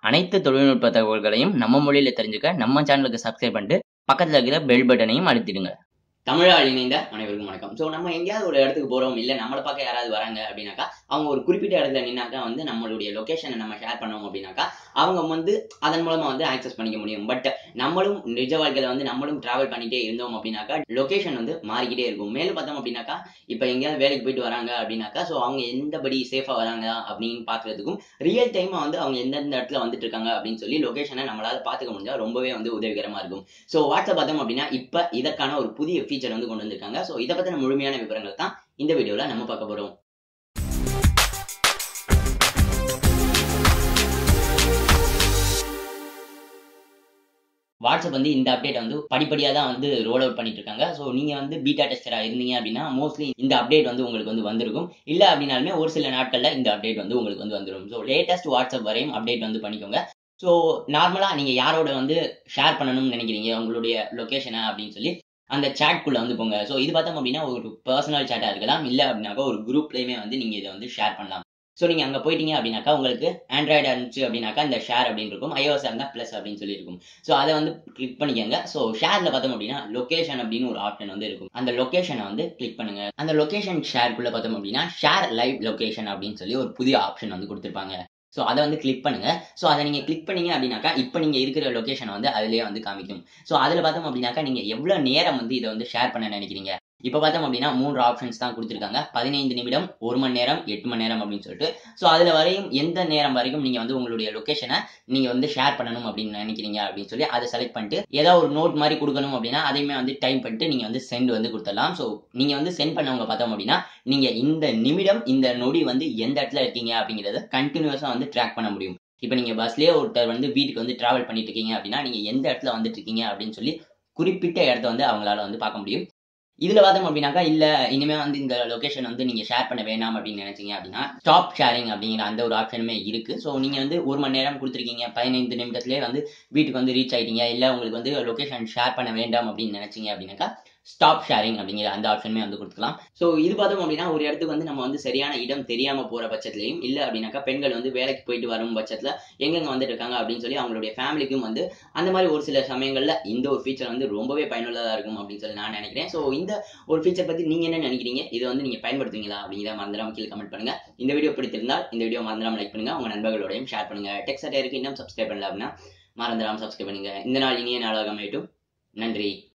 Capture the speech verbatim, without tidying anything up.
அனைத்து தொழில்நுட்ப தகவல்களையும் நம்ம மொழியில தெரிஞ்சுக்க நம்ம சேனலுக்கு சப்ஸ்கிரைப் பண்ணிட்டு பக்கத்துல இருக்கிற பெல் பட்டனையும் அழுத்திடுங்க. தமிழால் இணைந்த அனைவருக்கும் வணக்கம். ஸோ நம்ம எங்கேயாவது ஒரு இடத்துக்கு போறோம், இல்லை நம்மளை பார்க்க யாராவது வராங்க அப்படின்னாக்கா, அவங்க ஒரு குறிப்பிட்ட இடத்துல நின்னாக்கா வந்து நம்மளுடைய லொகேஷனை நம்ம ஷேர் பண்ணோம் அப்படின்னாக்கா அவங்க வந்து அதன் மூலமா வந்து ஆக்சஸ் பண்ணிக்க முடியும். பட் நம்மளும் நிஜ வாழ்க்கையில வந்து நம்மளும் டிராவல் பண்ணிட்டே இருந்தோம் அப்படின்னாக்கா லொகேஷன் வந்து மாறிக்கிட்டே இருக்கும். மேலும் பார்த்தோம் அப்படின்னாக்கா இப்போ எங்கேயாவது வேலைக்கு போயிட்டு வராங்க அப்படின்னாக்கா ஸோ அவங்க எந்தபடி சேஃபா வராங்க அப்படின்னு பார்க்கறதுக்கும் ரியல் டைமா வந்து அவங்க எந்தெந்த இடத்துல வந்துட்டு இருக்காங்க அப்படின்னு சொல்லி லொகேஷனை நம்மளால பார்த்துக்க முடிஞ்சா ரொம்பவே வந்து உதவிகரமா இருக்கும். ஸோ வாட்ஸ்அப் பார்த்தோம் அப்படின்னா இப்போ இதற்கான ஒரு புதிய ஃபீச்சர் வந்து கொண்டு வந்திருக்காங்க. ஸோ இதை பத்தின முழுமையான விவரங்கள் தான் இந்த வீடியோல நம்ம பார்க்க போறோம். வாட்ஸ்அப் வந்து இந்த அப்டேட் வந்து படிப்படியாக தான் வந்து ரோல் அவுட் பண்ணிட்டு இருக்காங்க. ஸோ நீங்க வந்து பீட்டா டெஸ்டரா இருந்தீங்க அப்படின்னா மோஸ்ட்லி இந்த அப்டேட் வந்து உங்களுக்கு வந்து வந்திருக்கும். இல்லை அப்படின்னாலுமே ஒரு சில நாட்கள்ல இந்த அப்டேட் வந்து உங்களுக்கு வந்து வந்துடும். ஸோ லேட்டஸ்ட் வாட்ஸ்அப் வரையும் அப்டேட் வந்து பண்ணிக்கோங்க. ஸோ நார்மலா நீங்க யாரோட வந்து ஷேர் பண்ணணும்னு நினைக்கிறீங்க உங்களுடைய லொகேஷனை அப்படின்னு சொல்லி அந்த சேட்குள்ள வந்து போங்க. ஸோ இது பார்த்தோம் அப்படின்னா ஒரு பர்சனல் சேட்டா இருக்கலாம், இல்லை அப்படின்னாக்கா ஒரு குரூப்லயுமே வந்து நீங்க இதை வந்து ஷேர் பண்ணலாம். ஸோ நீங்க அங்க போயிட்டீங்க அப்படின்னாக்கா உங்களுக்கு ஆண்ட்ராய்டு இருந்துச்சு அப்படின்னாக்கா இந்த ஷேர் அப்படின்னு இருக்கும், ஐஓஎஸ் இருந்தா பிளஸ் அப்படின்னு சொல்லி இருக்கும். ஸோ அதை வந்து கிளிக் பண்ணிக்கோங்க. ஸோ ஷேர்ல பார்த்தோம் அப்படின்னா லொகேஷன் அப்படின்னு ஒரு ஆப்ஷன் வந்து இருக்கும். அந்த லொகேஷனை வந்து கிளிக் பண்ணுங்க. அந்த லொகேஷன் ஷேர்க்குள்ள பார்த்தோம் அப்படின்னா ஷேர் லைவ் லொகேஷன் அப்படின்னு சொல்லி ஒரு புதிய ஆப்ஷன் வந்து கொடுத்துருப்பாங்க. ஸோ அதை வந்து கிளிக் பண்ணுங்க. ஸோ அதை நீங்க கிளிக் பண்ணீங்க அப்படின்னாக்கா இப்போ நீங்க இருக்கிற லொகேஷன் வந்து அதுலயே வந்து காமிக்கும். ஸோ அதுல பார்த்தோம் அப்படின்னாக்கா நீங்க எவ்வளவு நேரம் வந்து இதை வந்து ஷேர் பண்ண நினைக்கிறீங்க. இப்போ பார்த்தோம் அப்படின்னா மூன்று ஆப்ஷன்ஸ் தான் கொடுத்துருக்காங்க. பதினைந்து நிமிடம், ஒரு மணி நேரம், எட்டு மணி நேரம் அப்படின்னு சொல்லிட்டு. ஸோ அதுல வரையும் எந்த நேரம் வரைக்கும் நீங்க வந்து உங்களுடைய லொகேஷனை நீங்க வந்து ஷேர் பண்ணணும் அப்படின்னு நினைக்கிறீங்க அப்படின்னு சொல்லி அதை செலக்ட் பண்ணிட்டு ஏதாவது ஒரு நோட் மாதிரி கொடுக்கணும் அப்படின்னா அதையுமே வந்து டைப் பண்ணிட்டு நீங்க வந்து சென்ட் வந்து கொடுத்துடலாம். ஸோ நீங்க வந்து சென்ட் பண்ணவங்க பார்த்தோம் அப்படின்னா நீங்க இந்த நிமிடம் இந்த நொடி வந்து எந்த இடத்துல இருக்கீங்க அப்படிங்கறத கண்டினியூஸா வந்து ட்ராக் பண்ண முடியும். இப்போ நீங்க பஸ்லயே ஒருத்தர் வந்து வீட்டுக்கு வந்து டிராவல் பண்ணிட்டு இருக்கீங்க அப்படின்னா நீங்க எந்த இடத்துல வந்துட்டு இருக்கீங்க அப்படின்னு சொல்லி குறிப்பிட்ட இடத்த வந்து அவங்களால வந்து பார்க்க முடியும். இதுல பார்த்தோம் அப்படின்னாக்கா இல்ல இனிமே வந்து இந்த லொகேஷன் வந்து நீங்க ஷேர் பண்ண வேண்டாம் அப்படின்னு நினைச்சீங்க அப்படின்னா ஸ்டாப் ஷேரிங் அப்படிங்கிற அந்த ஒரு ஆப்ஷனுமே இருக்கு. ஸோ நீங்க வந்து ஒரு மணி நேரம் கொடுத்துருக்கீங்க, பதினைந்து நிமிடத்திலேயே வந்து வீட்டுக்கு வந்து ரீச் ஆயிட்டீங்க, இல்ல உங்களுக்கு வந்து லொகேஷன் ஷேர் பண்ண வேண்டாம் அப்படின்னு நினைச்சீங்க அப்படின்னாக்கா ஸ்டாப் ஷேரிங் அப்படிங்கிற அந்த ஆப்ஷனுமே வந்து கொடுத்துக்கலாம். ஸோ இது பார்த்தோம் அப்படின்னா ஒரு இடத்துக்கு வந்து நம்ம வந்து சரியான இடம் தெரியாம போற பட்சத்துலையும், இல்லை அப்படின்னாக்கா பெண்கள் வந்து வேலைக்கு போயிட்டு வரும் பட்சத்துல எங்கெங்க வந்துட்டு இருக்காங்க அப்படின்னு சொல்லி அவங்களுடைய ஃபேமிலிக்கும் வந்து அந்த மாதிரி ஒரு சில சமயங்கள்ல இந்த ஒரு ஃபீச்சர் வந்து ரொம்பவே பயனுள்ளதா இருக்கும் அப்படின்னு சொல்லி நான் நினைக்கிறேன். ஸோ இந்த ஒரு ஃபீச்சர் பத்தி நீங்க என்ன நினைக்கிறீங்க, இதை வந்து நீங்க பயன்படுத்துவீங்களா அப்படிங்கிற மறந்துடாம கீழே கமெண்ட் பண்ணுங்க. இந்த வீடியோ பிடித்திருந்தால் இந்த வீடியோ மறந்துடாம லைக் பண்ணுங்க, உங்க நண்பர்களோடையும் ஷேர் பண்ணுங்க. டெக் சட்டையருக்கு இன்னும் சப்ஸ்கிரைப் பண்ணல அப்படின்னா மறந்துடாம சப்ஸ்கிரைப் பண்ணுங்க. இந்த நாள் இனிய நாளாக அமையட்டும். நன்றி.